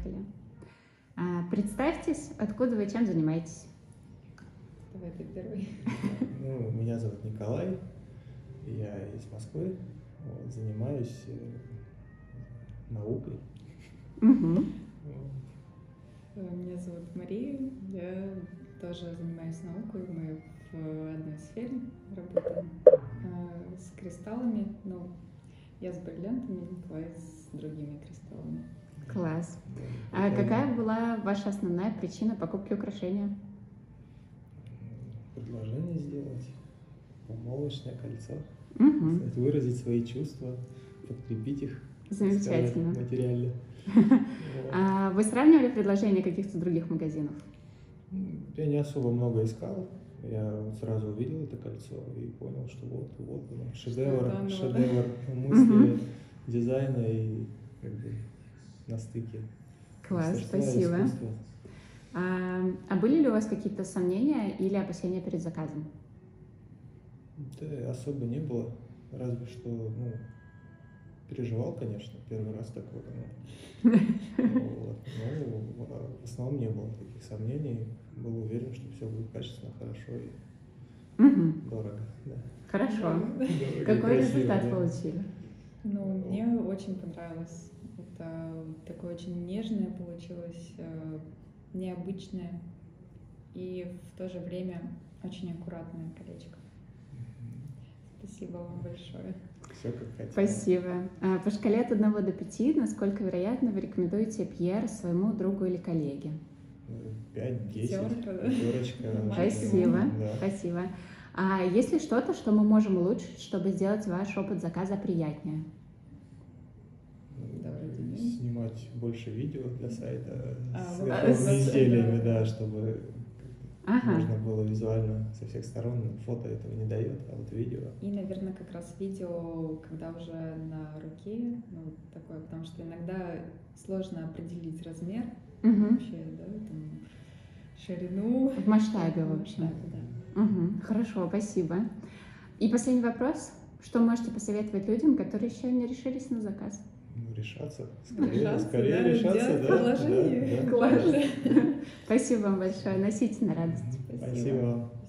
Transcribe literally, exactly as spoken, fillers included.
Поехали. А, представьтесь, откуда вы, чем занимаетесь? Давай ты первый. Ну, меня зовут Николай, я из Москвы, вот, занимаюсь э, наукой. Угу. Меня зовут Мария, я тоже занимаюсь наукой, мы в одной сфере работаем э, с кристаллами, ну, я с бриллиантами, Николай с другими кристаллами. Класс. А какая была ваша основная причина покупки украшения? Предложение сделать, помолвочное кольцо, Угу. сказать, выразить свои чувства, подкрепить их, Замечательно. сказать, материально. А вы сравнивали предложения каких-то других магазинов? Я не особо много искал, я сразу увидел это кольцо и понял, что вот, вот оно, шедевр, шедевр мысли, дизайна и как бы на стыке. Класс, спасибо. А, а были ли у вас какие-то сомнения или опасения перед заказом? Да, особо не было, разве что, ну, переживал, конечно, первый раз такое, ну, вот, но в основном не было таких сомнений, был уверен, что все будет качественно, хорошо и угу. дорого. Да. Хорошо. Дорого Какой красиво, результат да. получили? Ну, мне очень понравилось. Это такое очень нежное получилось, э, необычное и в то же время очень аккуратное колечко. Спасибо вам большое. Все как хотел. Спасибо. А по шкале от одного до пяти, насколько вероятно вы рекомендуете Пьер своему другу или коллеге? пять-десять. Пятерка, да? Пятерочка. Спасибо. Да. Спасибо. А есть ли что-то, что мы можем улучшить, чтобы сделать ваш опыт заказа приятнее? Снимать больше видео для сайта А, с вот готовыми это, изделиями, да. да, чтобы Ага. можно было визуально со всех сторон. Фото этого не дает, а вот видео. И, наверное, как раз видео, когда уже на руке, ну, такое, потому что иногда сложно определить размер Угу. вообще, да, там, ширину. В масштабе, в В общем. масштабе, да. Угу. Хорошо, спасибо. И последний вопрос. Что можете посоветовать людям, которые еще не решились на заказ? Ну, решаться. Скорее, Решаться, скорее да, решаться, делать да. предложение. Да, да. Класс. Спасибо вам большое. Носите на радость. Спасибо вам.